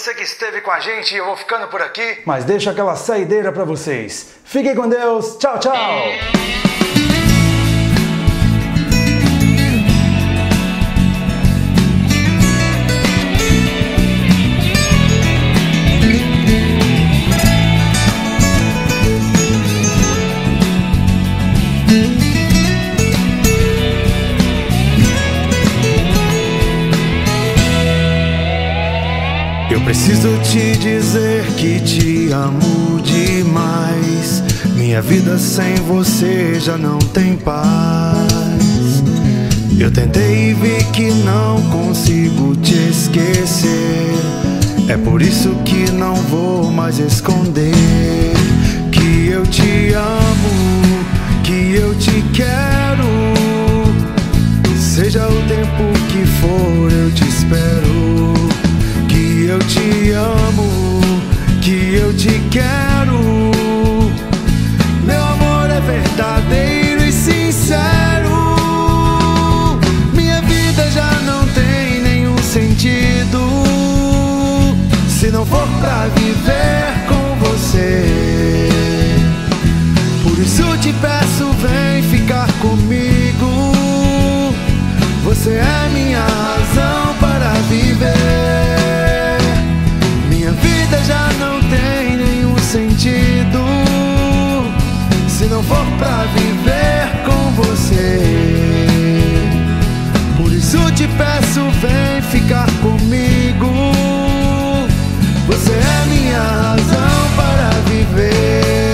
você que esteve com a gente. Eu vou ficando por aqui, mas deixo aquela saideira pra vocês. Fiquem com Deus. Tchau, tchau. Eu preciso te dizer que te amo demais. Minha vida sem você já não tem paz. Eu tentei e vi que não consigo te esquecer. É por isso que não vou mais esconder que eu te amo, que eu te quero. Seja o tempo que for, eu te espero. Que eu te amo, que eu te quero. Meu amor é verdadeiro e sincero. Minha vida já não tem nenhum sentido se não for pra viver com você. Por isso te peço, vem ficar comigo. Você é minha razão para viver. Já não tem nenhum sentido se não for pra viver com você. Por isso te peço, vem ficar comigo. Você é minha razão para viver.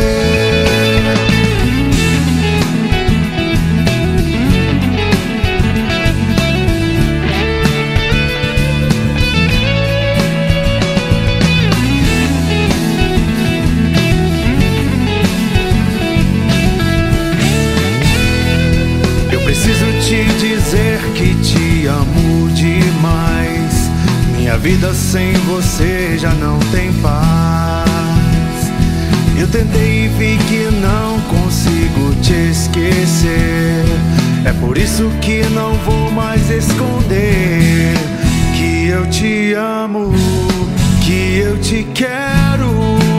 Preciso te dizer que te amo demais. Minha vida sem você já não tem paz. Eu tentei e vi que não consigo te esquecer. É por isso que não vou mais esconder que eu te amo, que eu te quero.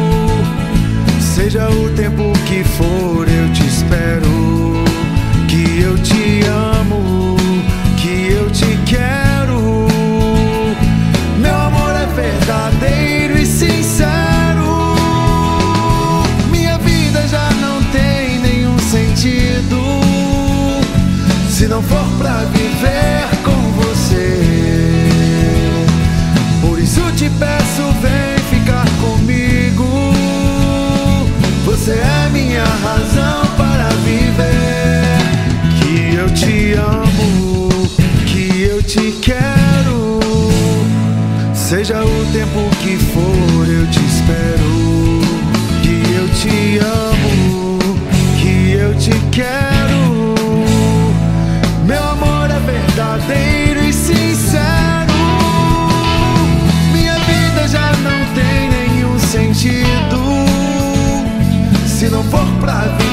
Seja o tempo que for, eu te espero. Que eu te amo, que eu te quero. Meu amor é verdadeiro e sincero. Minha vida já não tem nenhum sentido se não for pra viver com você. Por isso te peço, vem ficar comigo. Você é minha razão para viver. Que eu te amo, que eu te quero. Seja o tempo que for, eu te espero. Que eu te amo, que eu te quero. Meu amor é verdadeiro e sincero. Minha vida já não tem nenhum sentido se não for pra viver